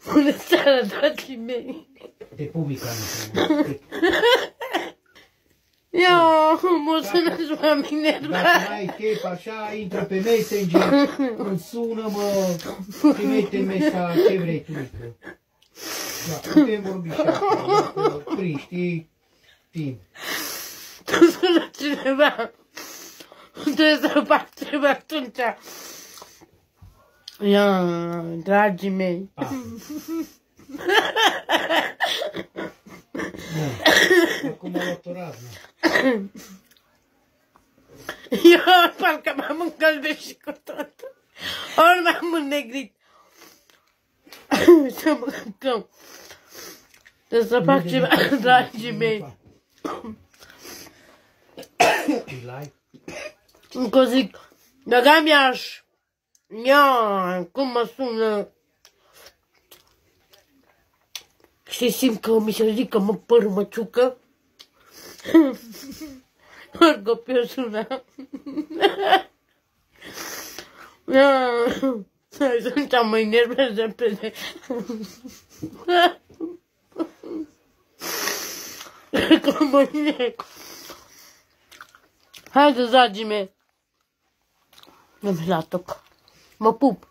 Bună seara, dragii mei! Te pubica Eu mulțumesc oamenilor. Dacă n-ai chef așa, intră pe Messenger, îmi sună-mă, trimite mesaj, ce vrei tu, mică. Da, putem vorbi și asta, știi, timp. Tu sună cineva, trebuie să fac ceva atunci. Ia, dragii mei. Acum a luat o raznă. Eu parcă m-am încălbit și cu tot. Ori m-am înnegrit. Să mâncăm. Trebuie să fac ceva, dragii mei. Încă zic, dacă mi-aș, ia, cum mă sună. Și simt că mi se ridică părul măciucă. Ori copilul sună. Atunci mă enervez repede. Că mă nec. Haideți, dragii mei. Nu-mi la toc. Mă pup.